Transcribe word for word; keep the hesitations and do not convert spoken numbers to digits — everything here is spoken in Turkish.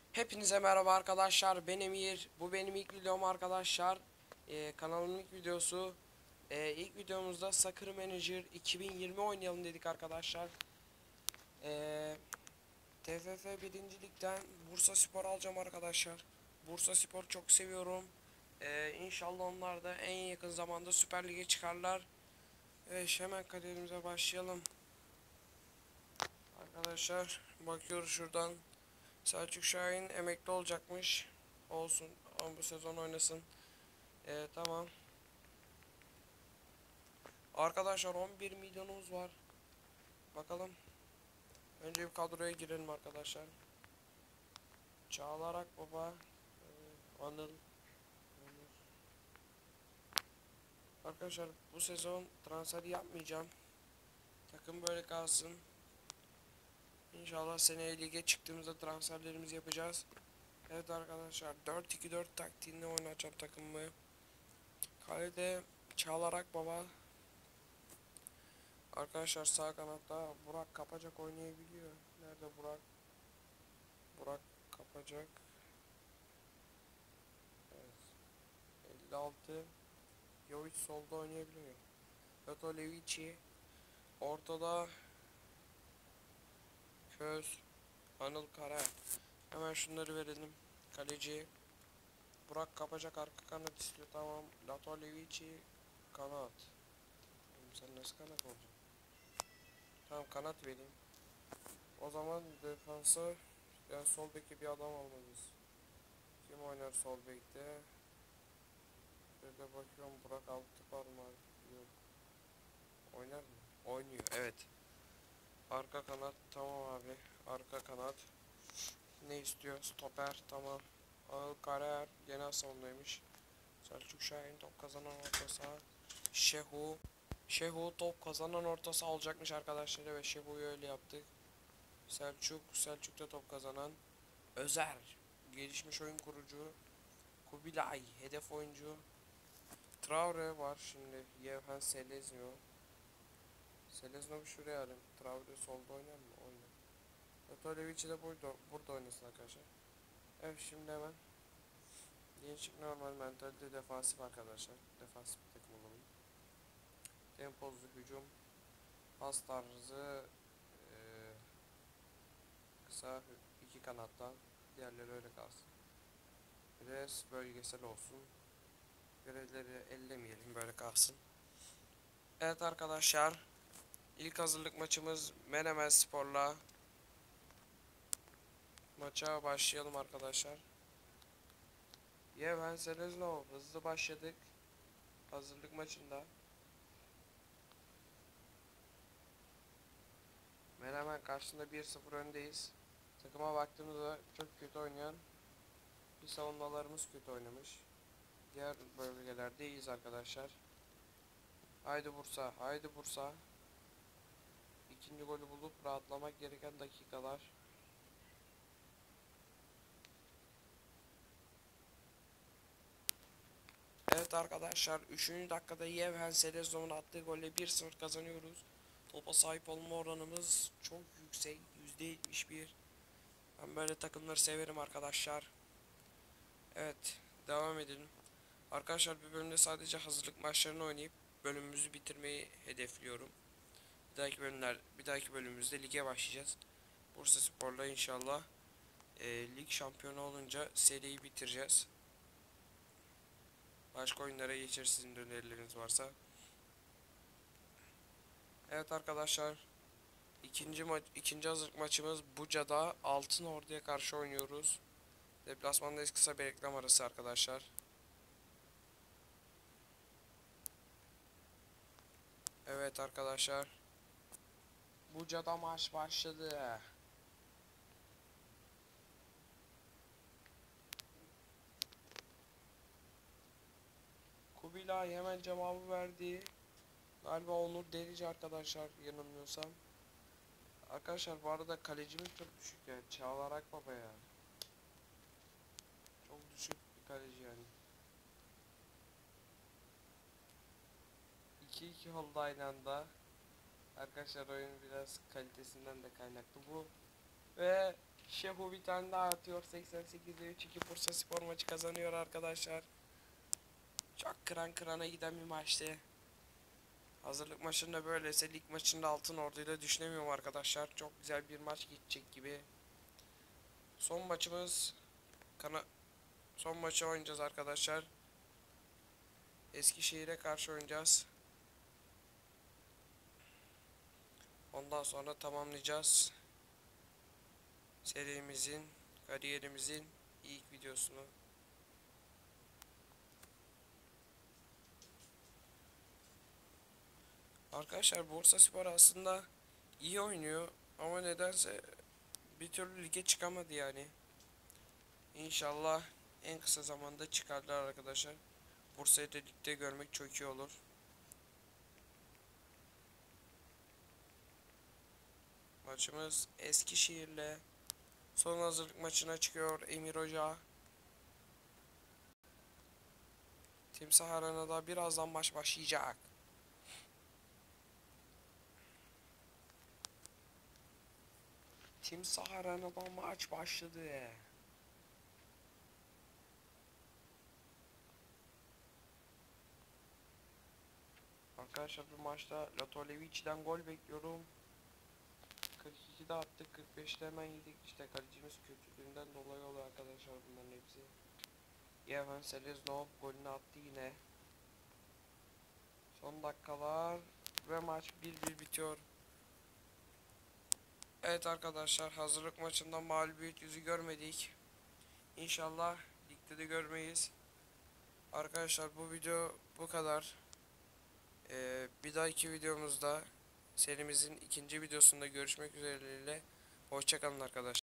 Hepinize merhaba arkadaşlar. Ben Emir. Bu benim ilk videom arkadaşlar. Ee, kanalımın ilk videosu. Ee, ilk videomuzda Soccer Manager iki bin yirmi oynayalım dedik arkadaşlar. Ee, T F F birinci Lig'den Bursaspor alacağım arkadaşlar. Bursaspor çok seviyorum. Ee, İnşallah onlar da en yakın zamanda Süper Lig'e çıkarlar. Evet, hemen kariyerimize başlayalım. Arkadaşlar bakıyoruz şuradan. Selçuk Şahin emekli olacakmış. Olsun ama bu sezon oynasın. Ee, tamam. Arkadaşlar on bir milyonumuz var. Bakalım. Önce bir kadroya girelim arkadaşlar. Çağlar Akbaba. E, Anıl. Arkadaşlar bu sezon transfer yapmayacağım. Takım böyle kalsın. İnşallah seneye lige çıktığımızda transferlerimizi yapacağız. Evet arkadaşlar dört iki dört taktiğinde oynayacağım takımımı. Kalede Çağlar Akbaba. Arkadaşlar sağ kanatta Burak Kapacak oynayabiliyor. Nerede Burak? Burak Kapacak. Evet. elli altı. Jovic solda oynayabiliyor. Lato Levici. Ortada Köz. Anıl Kara. Hemen şunları verelim. Kaleci. Burak Kapacak arka kanat istiyor. Tamam. Lato Levici kanat. Oğlum sen nasıl kanat olacaksın? Tamam kanat vereyim. O zaman defansa yani sol beki bir adam almalıyız. Kim oynar sol bekte? Bir de bakıyorum Burak Altıparmak. Yok. Oynar mı? Oynuyor. Evet. Arka kanat tamam abi. Arka kanat. Ne istiyor? Stoper tamam. Anıl Karaer genel savunmaymış. Selçuk Şahin top kazanan orta saha. Şehu. Şehu top kazanan orta saha olacakmış arkadaşlar ve Şehu'yu öyle yaptık. Selçuk. Selçuk'ta top kazanan. Özer. Gelişmiş oyun kurucu. Kubilay. Hedef oyuncu. Traore var şimdi. Yevhen Selezniov. Selezniov'u şuraya alayım. Traore solda oynar mı? Oynar. Otolevici de burada, burada oynasın arkadaşlar. Evet şimdi hemen değişik normal mentalde defansif arkadaşlar. Defansif bir takım olalım. Tempozlu hücum. Pas tarzı e, kısa iki kanattan. Diğerleri öyle kalsın. Pres bölgesel olsun. Görevleri ellemeyelim böyle kalsın. Evet arkadaşlar. İlk hazırlık maçımız Menemen Spor'la. Maça başlayalım arkadaşlar. Yevhen Seleznov hızlı başladık. Hazırlık maçında. Menemen karşısında bir sıfır öndeyiz. Takıma baktığımızda çok kötü oynayan bir savunmalarımız kötü oynamış. Diğer bölgelerde iyiyiz arkadaşlar. Haydi Bursa, haydi Bursa. İkinci golü bulup rahatlamak gereken dakikalar. Evet arkadaşlar üçüncü dakikada Yevhen Seleznov'un attığı golle bir sıfır kazanıyoruz. Topa sahip olma oranımız çok yüksek, yüzde yetmiş bir. Ben böyle takımları severim arkadaşlar. Evet, devam edelim. Arkadaşlar bir bölümde sadece hazırlık maçlarını oynayıp bölümümüzü bitirmeyi hedefliyorum. Bir dahaki bölümler, bir dahaki bölümümüzde lige başlayacağız. Bursaspor'la inşallah e, lig şampiyonu olunca seriyi bitireceğiz. Başka oyunlara geçer sizin de önerileriniz varsa. Evet arkadaşlar, ikinci maç, ikinci hazırlık maçımız Buca'da Altınordu'ya karşı oynuyoruz. Deplasmandayız, kısa bir reklam arası arkadaşlar. Evet arkadaşlar. Buca'da maç başladı. Kubilay hemen cevabı verdi. Galiba Onur Delici arkadaşlar yanılmıyorsam. Arkadaşlar bu arada kalecimiz çok düşük ya. Çağlar Akbaba ya. Çok düşük bir kaleci yani. iki iki oldu aynı anda. Arkadaşlar oyun biraz kalitesinden de kaynaklı bu. Ve Şehu bir tane daha atıyor. seksen sekizde üç iki Bursaspor maçı kazanıyor arkadaşlar. Çok kıran kırana giden bir maçtı. Hazırlık maçında böylese lig maçında Altınordu'yla düşünemiyorum arkadaşlar. Çok güzel bir maç geçecek gibi. Son maçımız kana son maçı oynayacağız arkadaşlar. Eskişehir'e karşı oynayacağız. Ondan sonra tamamlayacağız serimizin, kariyerimizin ilk videosunu. Arkadaşlar Bursaspor aslında iyi oynuyor ama nedense bir türlü lige çıkamadı yani. İnşallah en kısa zamanda çıkarlar arkadaşlar. Bursa'yı da ligde görmek çok iyi olur. Maçımız Eskişehir'le. Son hazırlık maçına çıkıyor Emir Hoca. Timsah Arena'da birazdan maç başlayacak. Timsah Arena'da maç başladı. Arkadaşlar bu maçta Latolevici'den gol bekliyorum. kırk ikide attık, kırk beşte hemen yedik. İşte kalecimiz kötülüğünden dolayı oluyor arkadaşlar bunların hepsi. Yevan Seleznov golünü attı yine. Son dakikalar ve maç bir bir bitiyor. Evet arkadaşlar, hazırlık maçında mağlubiyet yüzü görmedik. İnşallah ligde de görmeyiz. Arkadaşlar bu video bu kadar. Ee, bir dahaki videomuzda serimizin ikinci videosunda görüşmek üzere. Hoşça kalın arkadaşlar.